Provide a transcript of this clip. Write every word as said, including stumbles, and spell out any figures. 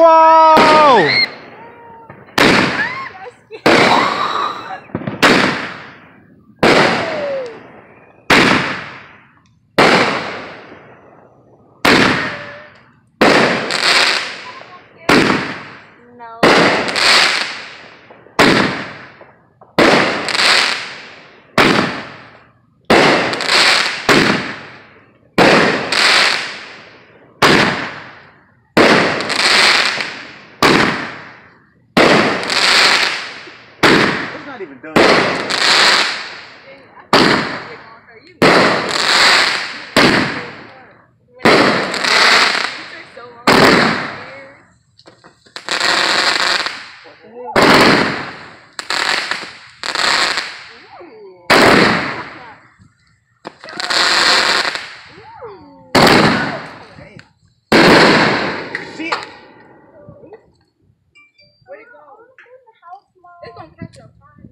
Whoa! No. It's not even done. Shit! Where'd it go? It's gonna catch on fire.